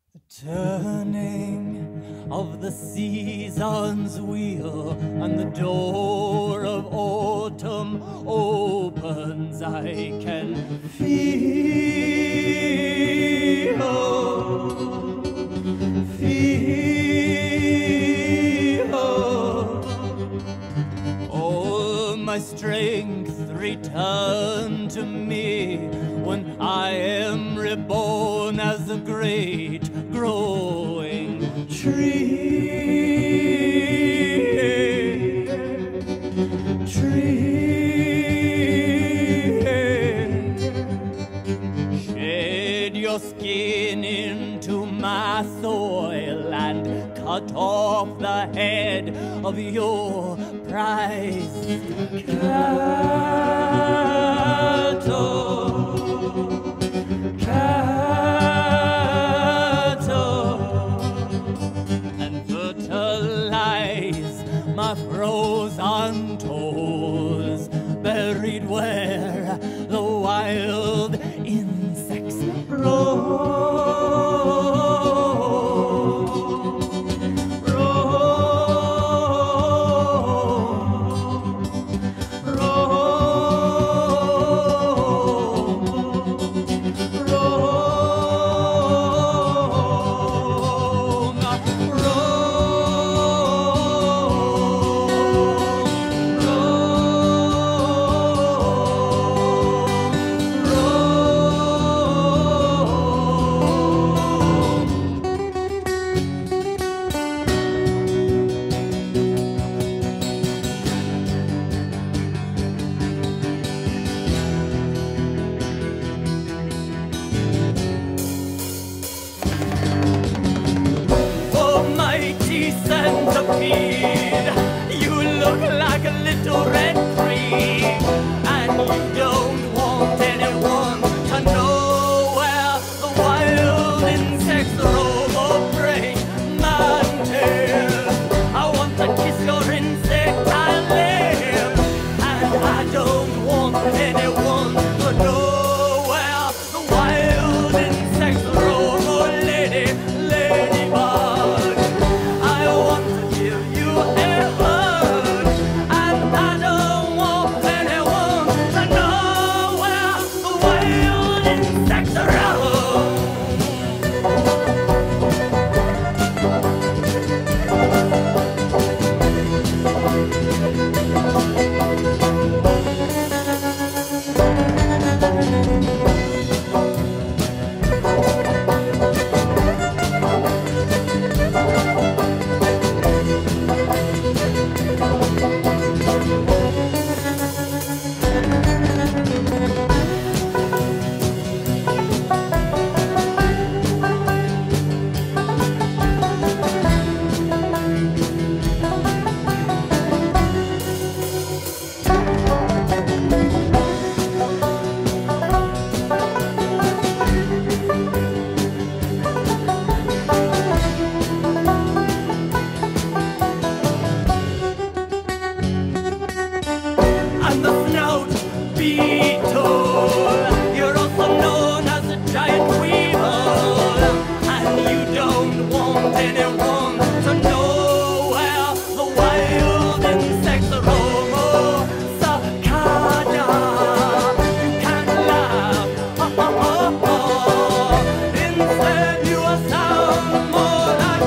Turning of the season's wheel, and the door of autumn opens. I can feel all my strength return to me when I am reborn as a great growing tree. Shed your skin into my soil and cut off the head of your prized cattle, and fertilize my frozen toes, buried where the wild insects roam. Centipede, you look like a little red tree, and you don't want anyone to know where the wild insects roam or prey. Mantis, I want to kiss your insectile lips, and I don't want anyone to know where the wild insects roam or ladybug. I want to give you a hug, and I don't want anyone to know where the wild insects roam. I'm the snout beetle. You're also known as a giant weevil, and you don't want anyone to know where the wild insects roam. Oh, Cicada, you can't laugh, instead you sound more like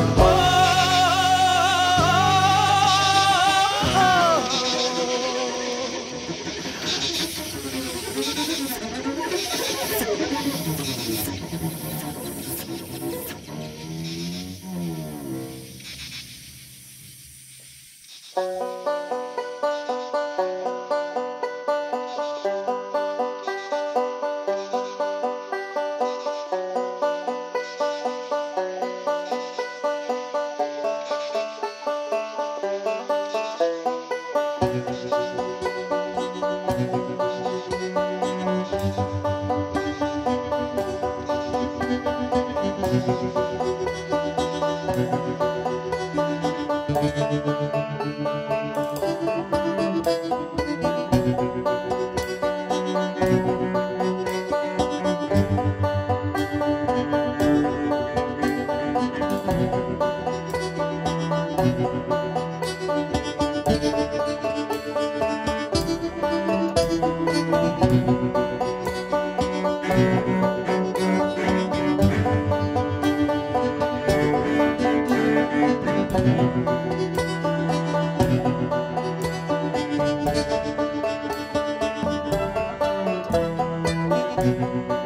Bye.